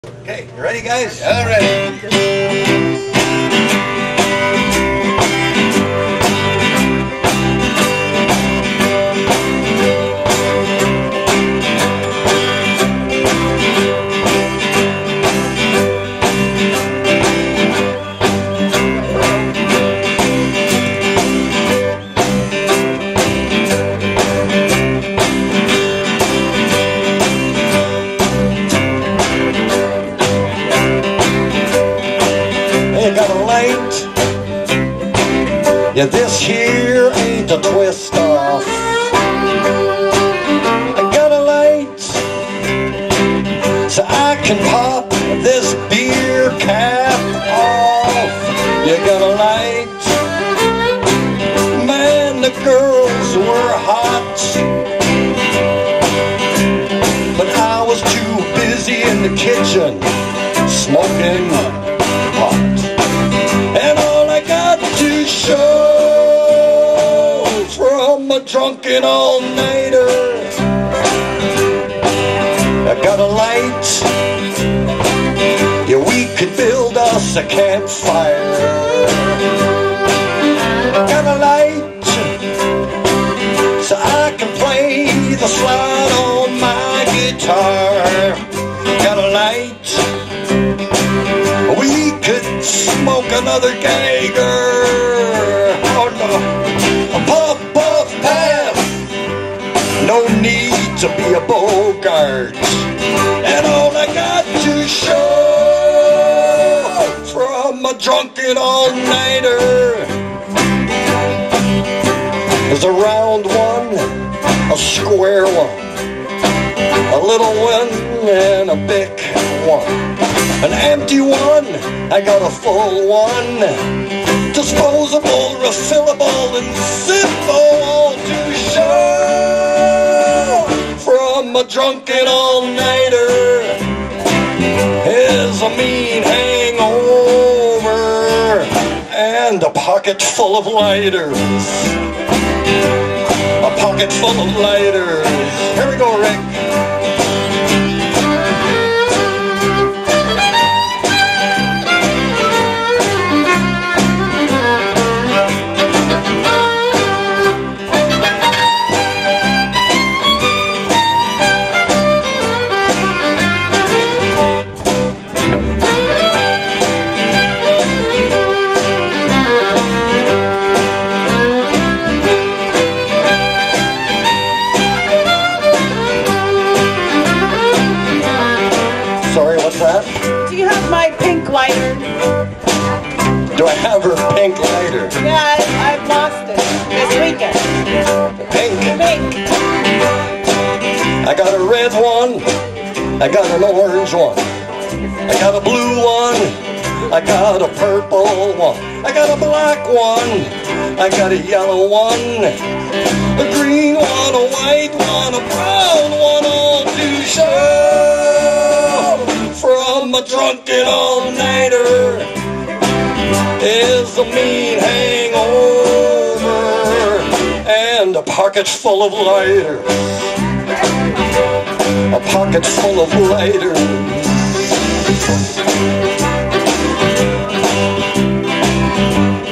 Okay, you ready, guys? All right. You got a light. Yeah, this here ain't a twist off. I got a light, so I can pop this beer cap off. You got a light. Man, the girls were hot, but I was too busy in the kitchen smoking pot. And all I got to show from a drunken all-nighter, I got a light. Yeah, we could build us a campfire. Got a light, so I can play the slide on my guitar. Got a light. We could smoke another Geiger. Oh no. Puff, puff, pass. No need to be a Bogart. And all I got to show from a drunken all-nighter is a round one, a square one, a little one, and a big one. An empty one, I got a full one. Disposable, refillable, and simple, all to show from a drunken all-nighter is a mean hangover and a pocket full of lighters. A pocket full of lighters. Here we go, Rick. Sorry, what's that? Do you have my pink lighter? Do I have her pink lighter? Yeah, I've lost it this weekend. Pink. Pink. I got a red one. I got an orange one. I got a blue one. I got a purple one. I got a black one. I got a yellow one. A green one, a white one, a brown one, all to show from a drunken all-nighter is a mean hangover and a pocket full of lighters. A pocket full of lighters.